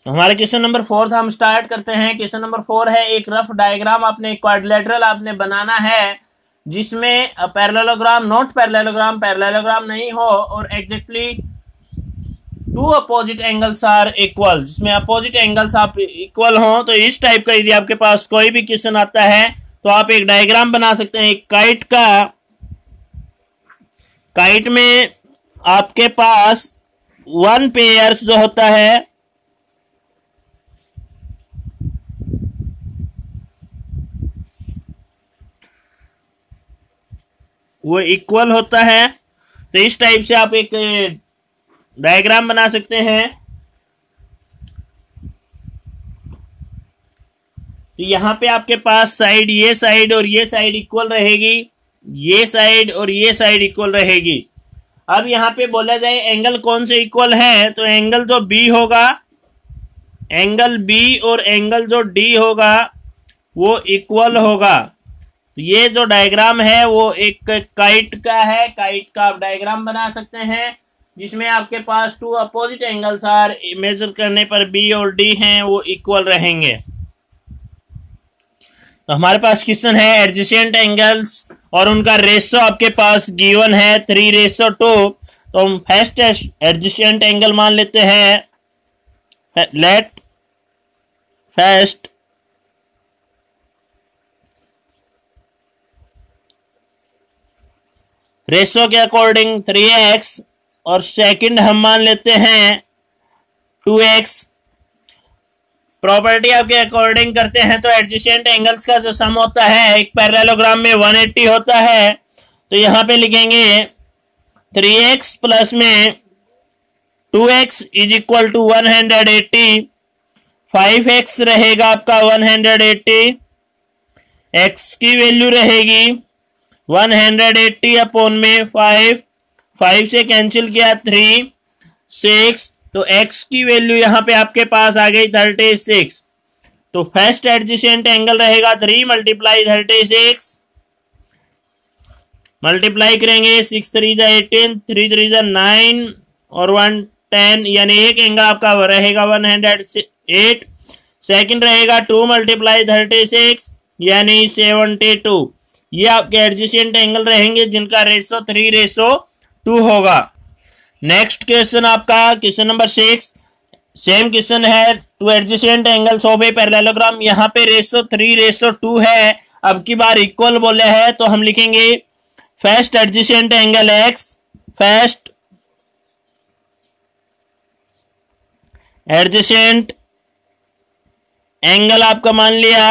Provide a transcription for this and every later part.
हमारे question number 4 था, हम स्टार्ट करते हैं। क्वेश्चन नंबर 4 है, एक रफ डायग्राम आपने क्वाड्रिलेटरल आपने बनाना है जिसमें पैरेललोग्राम, नॉट पैरेललोग्राम, पैरेललोग्राम नहीं हो और exactly two opposite angles are equal, जिसमें अपोजिट एंगल्स आप इक्वल हो। तो इस टाइप का यदि आपके पास कोई भी क्वेश्चन आता है तो आप एक डायग्राम बना सकते हैं एक काइट का। काइट में आपके पास वन पेयर जो होता है वो इक्वल होता है। तो इस टाइप से आप एक डायग्राम बना सकते हैं। तो यहां पे आपके पास साइड, ये साइड और ये साइड इक्वल रहेगी, ये साइड और ये साइड इक्वल रहेगी। अब यहां पे बोला जाए एंगल कौन से इक्वल है, तो एंगल जो बी होगा, एंगल बी और एंगल जो डी होगा वो इक्वल होगा। तो ये जो डायग्राम है वो एक काइट का है, काइट का आप डायग्राम बना सकते हैं जिसमें आपके पास two opposite angles are, measure करने पर बी और डी हैं वो इक्वल रहेंगे। तो हमारे पास क्वेश्चन है एडजेसेंट एंगल्स और उनका रेशो आपके पास गिवन है 3:2। तो हम फर्स्ट एडजेसेंट एंगल मान लेते हैं। लेट फर्स्ट रेशो के अकॉर्डिंग 3x और सेकंड हम मान लेते हैं 2x। प्रॉपर्टी आपके अकॉर्डिंग करते हैं तो एडजेसेंट एंगल्स का जो सम होता है एक पैरेललोग्राम में 180 होता है। तो यहां पे लिखेंगे 3x प्लस में 2x is equal to 180, 5x रहेगा आपका 180, x की वैल्यू रहेगी 180 अपॉन में 5 से कैंसिल किया 3, 6, तो x की वैल्यू यहां पे आपके पास आ गई 36। तो फर्स्ट एडजेसेंट एंगल रहेगा 3 मल्टीप्लाई 36, मल्टीप्लाई करेंगे 6 3 18, 3 3 9 और 1 10, यानी एक एंगल आपका रहेगा 108। सेकंड रहेगा 2 मल्टीप्लाई 36 यानी 72। ये आपके एडजेसेंट एंगल रहेंगे जिनका रेशो 3:2 होगा। नेक्स्ट क्वेश्चन आपका क्वेश्चन नंबर 6, सेम क्वेश्चन है, two adjacent angles of a parallelogram. यहाँ पे रेशो 3:2 है। अब की बार इक्वल बोले हैं तो हम लिखेंगे first adjacent angle x, first adjacent angle आपका मान लिया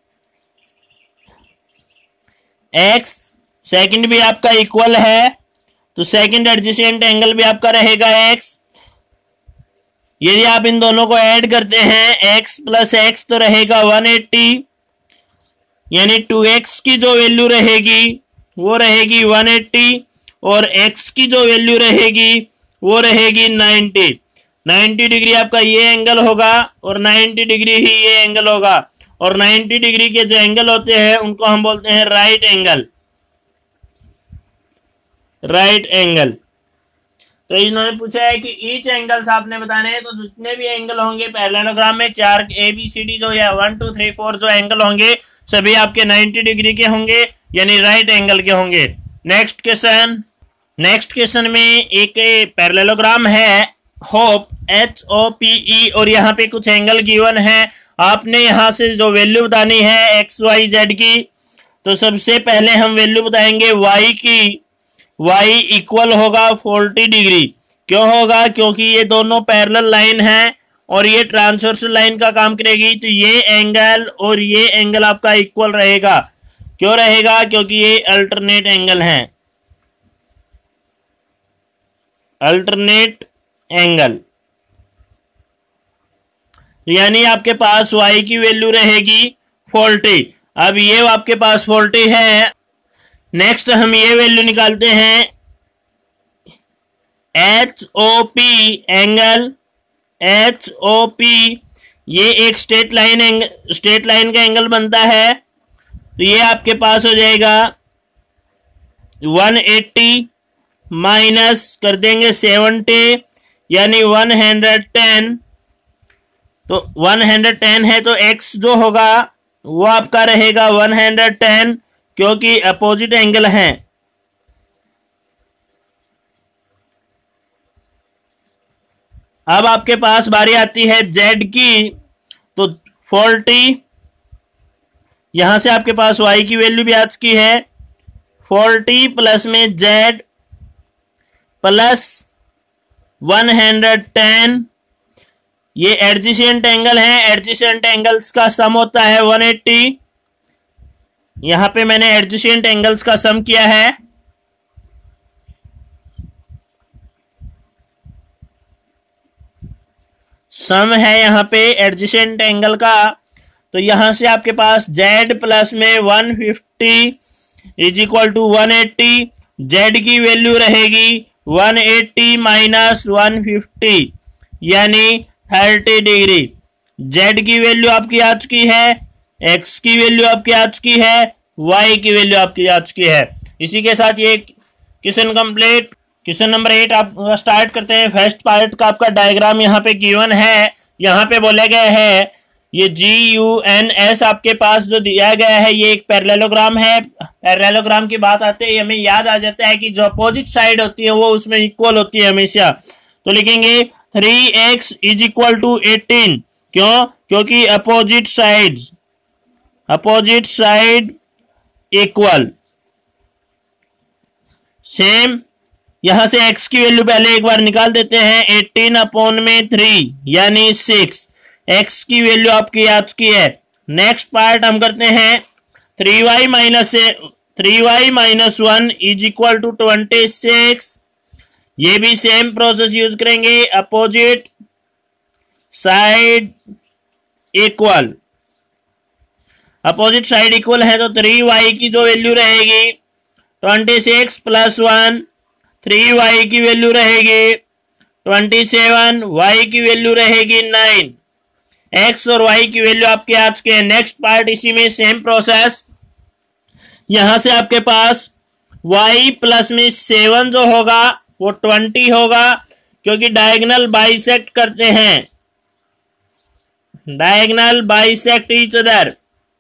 x, सेकंड भी आपका इक्वल है तो सेकंड एडजेसेंट एंगल भी आपका रहेगा x। यदि आप इन दोनों को ऐड करते हैं x प्लस x तो रहेगा 180, यानी 2x की जो वैल्यू रहेगी वो रहेगी 180 और x की जो वैल्यू रहेगी वो रहेगी 90 डिग्री आपका ये एंगल होगा और 90 डिग्री ही ये एंगल होगा। और 90 डिग्री के जो एंगल होते हैं उनको हम बोलते हैं राइट एंगल, राइट एंगल। तो इन्होंने पूछा है कि ईच एंगल्स आपने बताने हैं, तो जितने भी एंगल होंगे पैरेललोग्राम में 4 ABCD जो या 1 2 3 4 जो एंगल होंगे सभी आपके 90 डिग्री के होंगे, यानी राइट एंगल के होंगे। नेक्स्ट क्वेश्चन में एक पैरेललोग्राम है होप HOPE और यहाँ पे कुछ एंगल गिवन है। आपने यहाँ से जो वैल्यू बतानी है XYZ की, तो सबसे पहले हम वैल्यू बताएंगे y की। y इक्वल होगा 40 डिग्री। क्यों होगा? क्योंकि ये दोनों पैरेलल लाइन है और ये ट्रांसवर्सल लाइन का काम करेगी। तो ये एंगल और ये एंगल आपका इक्वल रहेगा। क्यों रहेगा? क्योंकि ये अल्टरनेट एंगल है, अल्टरनेट एंगल। यानी आपके पास y की वैल्यू रहेगी 40। अब ये आपके पास 40 है। नेक्स्ट हम ये वैल्यू निकालते हैं HOP एंगल, HOP ये एक स्ट्रेट लाइन का एंगल बनता है। तो ये आपके पास हो जाएगा 180 माइनस कर देंगे 70 यानी 110। तो 110 है तो x जो होगा वो आपका रहेगा 110, क्योंकि अपोजिट एंगल है। अब आपके पास बारी आती है z की, तो 40, यहां से आपके पास y की वैल्यू भी आ चुकी है। 40 प्लस में z प्लस 110, ये एडजेसेंट एंगल है, एडजेसेंट एंगल्स का सम होता है 180। यहां पे मैंने एडजेसेंट एंगल्स का सम किया है। सम है यहां पे एडजेसेंट एंगल का, तो यहां से आपके पास z प्लस में 150 इज इक्वल टू 180। z की वैल्यू रहेगी 180 माइनस 150 यानी 30 डिग्री। z की वैल्यू आपकी आ चुकी है, x की वैल्यू आपकी आ चुकी है, y की वैल्यू आपकी आ चुकी है। इसी के साथ ये क्वेश्चन कंप्लीट। क्वेश्चन नंबर 8 आप स्टार्ट करते हैं। फर्स्ट पार्ट का आपका डायग्राम यहाँ पे गिवन है। यहाँ पे बोले गए हैं ये GUNS आपके पास जो दिया गया है ये एक पैरेललोग्राम है। पैरेललोग्राम की बात आते ही हमें याद आ जाता है कि जो अपोजिट साइड होती है वो उसमें इक्वल होती है हमेशा। तो लिखेंगे 3x इज इक्वल टू 18। क्यों? क्योंकि अपोजिट साइड इक्वल। सेम यहां से x की वैल्यू पहले एक बार निकाल देते हैं। 18 अपॉन में 3 यानी 6, x की वैल्यू आपकी आ चुकी है। नेक्स्ट पार्ट हम करते हैं 3y minus 1 is equal to 26। ये भी सेम प्रोसेस यूज करेंगे, opposite side equal. Opposite side equal है तो 3y की जो वैल्यू रहेगी 26 प्लस 1, 3y की वैल्यू रहेगी 27, y की वैल्यू रहेगी 9। x और y की वैल्यू आपके आ चुके हैं। नेक्स्ट पार्ट इसी में सेम प्रोसेस। यहां से आपके पास y प्लस में 7 जो होगा वो 20 होगा, क्योंकि डायगोनल बाइसेक्ट करते हैं, diagonal bisect each other,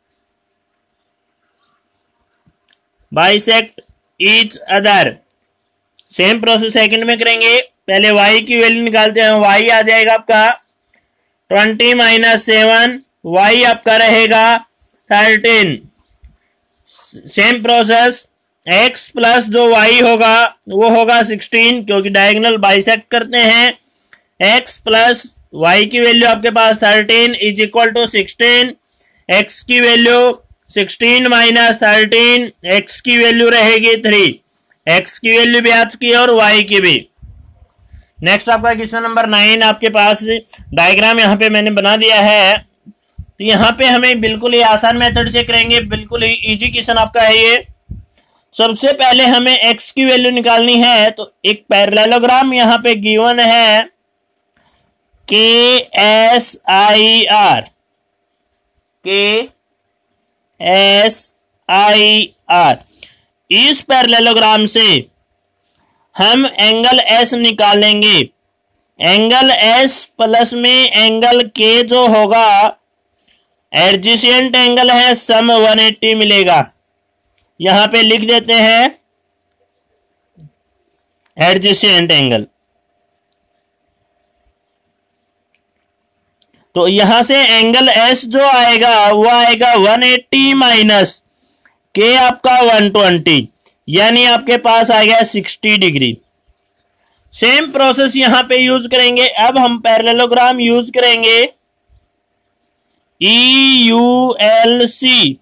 bisect each other. Same process second में करेंगे। पहले y की वैल्यू निकालते हैं। y आ जाएगा आपका 20 माइनस 7, y आपका रहेगा 13। सेम प्रोसेस x प्लस जो y होगा वो होगा 16, क्योंकि डायगोनल बाइसेक्ट करते हैं। x प्लस y की वैल्यू आपके पास 13 इज इक्वल टू 16। x की वैल्यू 16 माइनस 13, x की वैल्यू रहेगी 3। x की वैल्यू भी आ चुकी है और y की भी। नेक्स्ट आपका क्वेश्चन नंबर 9 आपके पास डायग्राम यहाँ पे मैंने बना दिया है। तो यहाँ पे हमें बिल्कुल ही आसान मेथड से करेंगे, बिल्कुल ही इजी क्वेश्चन आपका है ये। सबसे पहले हमें x की वैल्यू निकालनी है, तो एक पैरेललोग्राम यहाँ पे गिवन है KSIR, KSIR। इस पैरेललोग्राम से हम एंगल S निकालेंगे। एंगल S प्लस में एंगल K जो होगा एडजेसेंट एंगल है, सम 180 मिलेगा। यहां पे लिख देते हैं एडजेसेंट एंगल। तो यहां से एंगल S जो आएगा वो आएगा 180 माइनस K आपका 120, यानी आपके पास आ गया 60 डिग्री। सेम प्रोसेस यहां पे यूज करेंगे। अब हम पैरेललोग्राम यूज करेंगे EULC,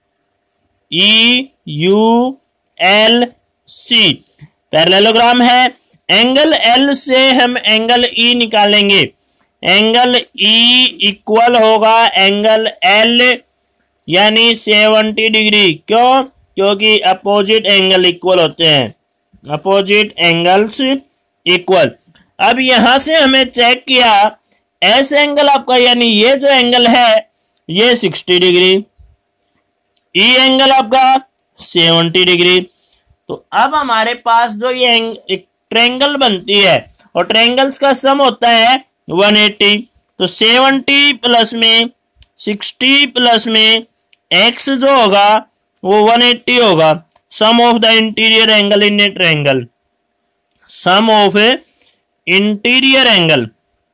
पैरेललोग्राम है। एंगल L से हम एंगल E निकालेंगे। एंगल E इक्वल होगा एंगल L यानी 70 डिग्री। क्यों? क्योंकि अपोजिट एंगल इक्वल होते हैं, अपोजिट एंगल्स इक्वल। अब यहां से हमें चेक किया एस एंगल आपका, यानी ये जो एंगल है ये 60 डिग्री, ई एंगल आपका 70 डिग्री। तो अब हमारे पास जो ये एक ट्रायंगल बनती है और ट्रायंगल्स का सम होता है 180। तो 70 प्लस में 60 प्लस में x जो होगा वो 180 होगा। Sum of the interior angle in a triangle, sum of interior angle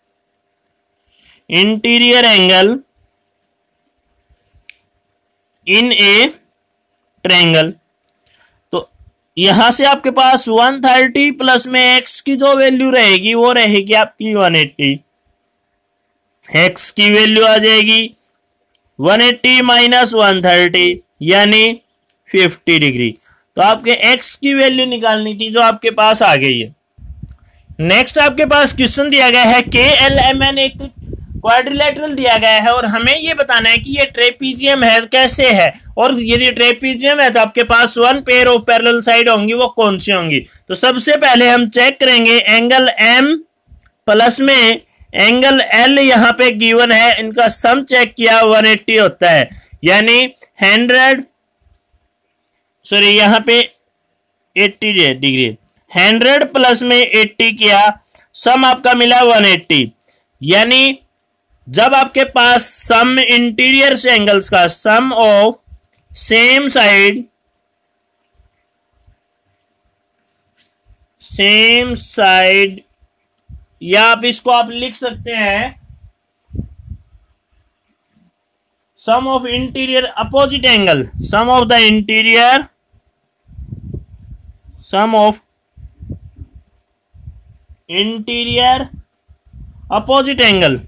in a triangle. तो यहां से आपके पास 130 प्लस में x की जो वैल्यू रहेगी वो रहेगी आपकी 180। x की वैल्यू आ जाएगी 180 माइनस 130 यानी 50 डिग्री। तो आपके x की वैल्यू निकालनी थी जो आपके पास आ गई है। नेक्स्ट आपके पास क्वेश्चन दिया गया है KLMN एक क्वाड्रिलेटरल दिया गया है और हमें ये बताना है कि ये ट्रेपीजियम है कैसे है, और यदि ट्रेपीजियम है तो आपके पास 1 पेयर ऑफ पैरेलल साइड होंगी, वो कौन सी होंगी। तो सबसे पहले हम चेक करेंगे एंगल M प्लस में एंगल L यहाँ पे गिवन है, इनका सम चेक किया 180 होता है, यानी 100 यहाँ पे 80 डिग्री, 100 प्लस में 80 किया, सम आपका मिला 180। यानी जब आपके पास सम इंटीरियर से एंगल्स का सम ऑफ सेम साइड या आप इसको आप लिख सकते हैं sum of interior opposite angle, sum of the interior opposite angle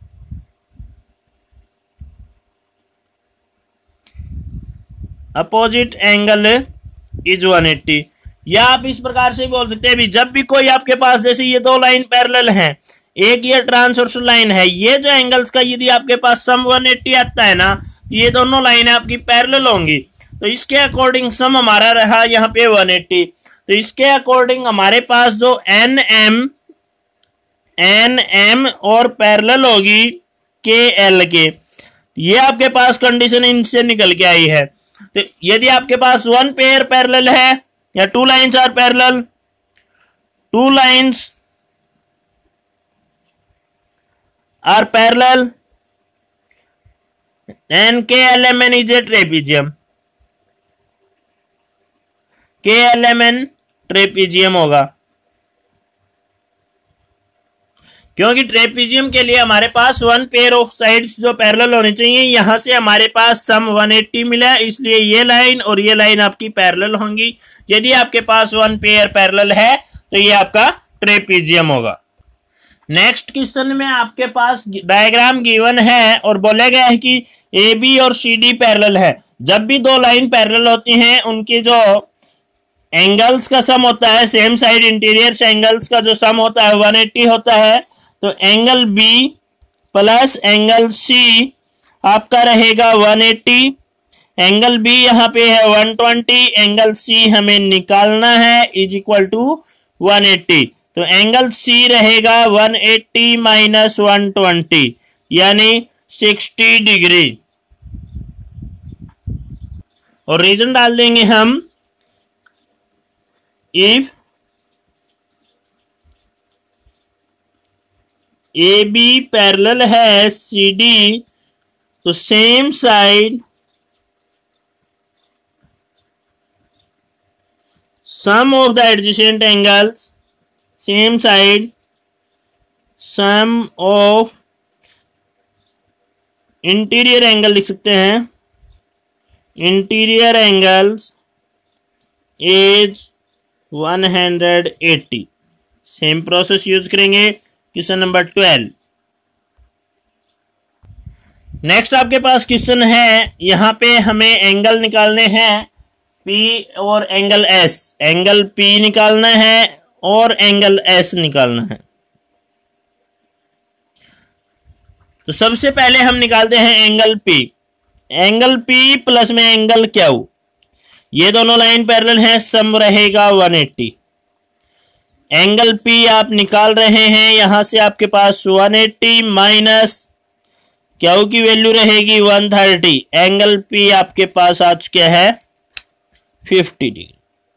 is 180। या आप इस प्रकार से बोल सकते हैं भी जब भी कोई आपके पास जैसे ये दो लाइन पैरेलल हैं, एक ये ट्रांसवर्सल लाइन है, ये जो एंगल्स का यदि आपके पास सम 180 आता है ना, ये दोनों लाइनें आपकी पैरेलल होंगी, तो इसके अकॉर्डिंग सम हमारा रहा यहाँ पे 180। तो इसके अकॉर्डिंग हमारे पास जो एन और पैरेलल होगी KL के, ये आपके पास कंडीशन इनसे निकल के आई है। तो यदि आपके पास 1 पेयर पैरेलल है या 2 lines are parallel, 2 lines are parallel and KLMN is a trapezium, KLMN trapezium होगा, क्योंकि ट्रेपीजियम के लिए हमारे पास 1 पेयर ऑफ साइड्स जो पैरेलल होनी चाहिए, यहां से हमारे पास सम 180 मिला, इसलिए ये लाइन और ये लाइन आपकी पैरेलल होंगी। यदि आपके पास 1 पेयर पैरेलल है तो ये आपका ट्रेपीजियम होगा। नेक्स्ट क्वेश्चन में आपके पास डायग्राम गिवन है और बोला गया है कि AB और CD पैरेलल है। जब भी दो लाइन पैरेलल होती हैं उनकी जो एंगल्स का सम होता है, सेम साइड इंटीरियर से एंगल्स का जो सम होता है 180 होता है। तो angle B plus angle C आपका रहेगा 180, एंगल B यहाँ पे है 120, एंगल C हमें निकालना है इज इक्वल टू 180। तो एंगल C रहेगा 180 माइनस 120 यानी 60 डिग्री, और रीजन डाल देंगे हम इफ AB पैरेलल है CD तो same side sum of the adjacent angles, same side sum of interior angle लिख सकते हैं, interior angles is 180। Same process use करेंगे। Question number 12। नेक्स्ट आपके पास क्वेश्चन है, यहां पे हमें एंगल निकालने हैं P और एंगल S, एंगल P निकालना है और एंगल S निकालना है। तो सबसे पहले हम निकालते हैं angle P, angle P plus में एंगल Q, ये दोनों लाइन पैरेलल हैं, सम रहेगा 180। एंगल P आप निकाल रहे हैं, यहां से आपके पास 180 माइनस Q की वैल्यू रहेगी 130, एंगल P आपके पास आ चुका है 50 degree.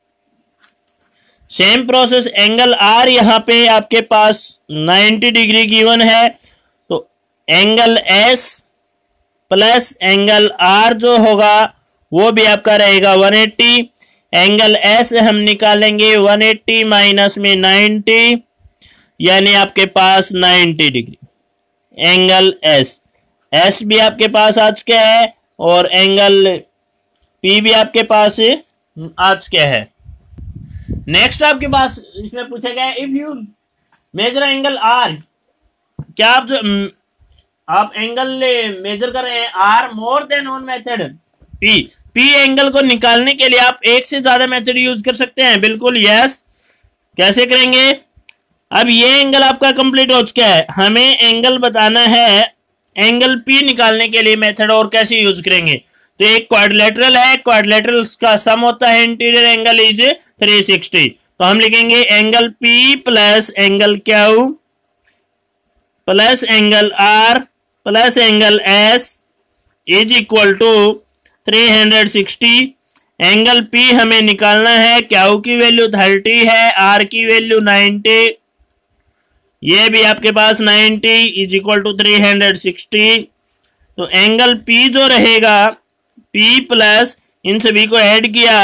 Same process angle R यहां पे आपके पास 90 डिग्री गिवन है, तो angle S plus angle R जो होगा वो भी आपका रहेगा 180। एंगल एस हम निकालेंगे 180 माइनस में 90, यानी आपके पास 90 डिग्री एंगल एस। एस भी आपके पास आ चुका है और एंगल पी भी आपके पास आ चुका है। नेक्स्ट आपके पास इसमें पूछा गया if you measure angle R, क्या आप एंगल मेजर कर रहे हैं are more than one method P. P angle को निकालने के लिए आप एक से ज्यादा मेथड यूज कर सकते हैं, बिल्कुल यस। कैसे करेंगे? अब ये एंगल आपका कंप्लीट हो चुका है, हमें एंगल बताना है। एंगल पी निकालने के लिए मेथड और कैसे यूज करेंगे? तो एक क्वाड्रिलेटरल है, क्वाड्रिलेटरल का सम होता है इंटीरियर एंगल इज 360। तो हम लिखेंगे angle P plus angle Q plus angle R plus angle S is equal to 360। Angle P हमें निकालना है, क्यू की वैल्यू 30 है, आर की वैल्यू 90, ये भी आपके पास 90 इज इक्वल टू 360। तो एंगल पी जो रहेगा पी प्लस इन सभी को ऐड किया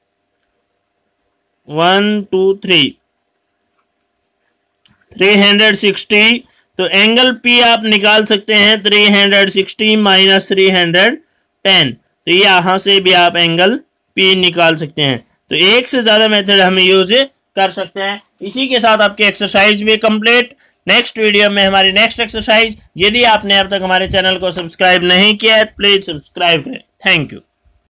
1 2 3 360। तो एंगल पी आप निकाल सकते हैं 360 माइनस 310। तो यहां से भी आप एंगल पी निकाल सकते हैं। तो एक से ज्यादा मेथड हम यूज कर सकते हैं। इसी के साथ आपकी एक्सरसाइज भी कंप्लीट। नेक्स्ट वीडियो में हमारी नेक्स्ट एक्सरसाइज, यदि आपने अब तक हमारे चैनल को सब्सक्राइब नहीं किया है प्लीज सब्सक्राइब करें। Thank you.